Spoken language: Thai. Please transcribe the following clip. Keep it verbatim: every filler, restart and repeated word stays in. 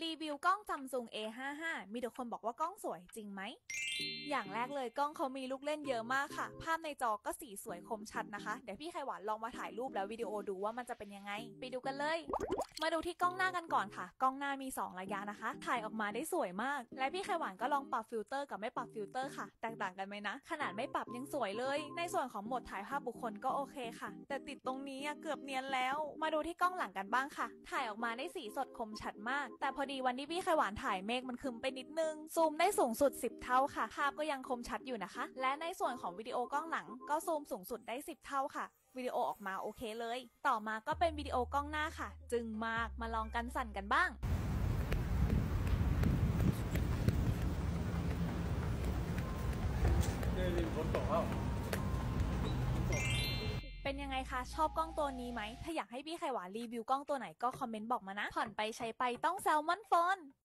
รีวิวกล้อง Samsung เอ ห้าสิบห้า มีแต่คนบอกว่ากล้องสวยจริงไหมอย่างแรกเลยกล้องเขามีลูกเล่นเยอะมากค่ะภาพในจอก็สีสวยคมชัดนะคะเดี๋ยวพี่ไข่หวานลองมาถ่ายรูปแล้ววิดีโอดูว่ามันจะเป็นยังไงไปดูกันเลยมาดูที่กล้องหน้ากันก่อนค่ะกล้องหน้ามีสองระยะนะคะถ่ายออกมาได้สวยมากและพี่ไข่หวานก็ลองปรับฟิลเตอร์กับไม่ปรับฟิลเตอร์ค่ะแตกต่างกันไหมนะขนาดไม่ปรับยังสวยเลยในส่วนของโหมดถ่ายภาพบุคคลก็โอเคค่ะแต่ติดตรงนี้เกือบเนียนแล้วมาดูที่กล้องหลังกันบ้างค่ะถ่ายออกมาได้สีสดคมชัดมากแต่พอดีวันที่พี่ไข่หวานถ่ายเมฆมันคึมไปนิดนึงซูมได้สูงสุดสิบเท่าค่ะภาพก็ยังคมชัดอยู่นะคะและในส่วนของวิดีโอกล้องหลังก็ซูมสูงสุดได้สิบเท่าค่ะวิดีโอออกมาโอเคเลยต่อมาก็เป็นวิดีโอกล้องหน้าค่ะจึงมากมาลองกันสั่นกันบ้างเดินฝนตกแล้วเป็นยังไงคะชอบกล้องตัวนี้ไหมถ้าอยากให้พี่ไข่หวานรีวิวกล้องตัวไหนก็คอมเมนต์บอกมานะผ่อนไปใช้ไปต้องแซลมอนโฟน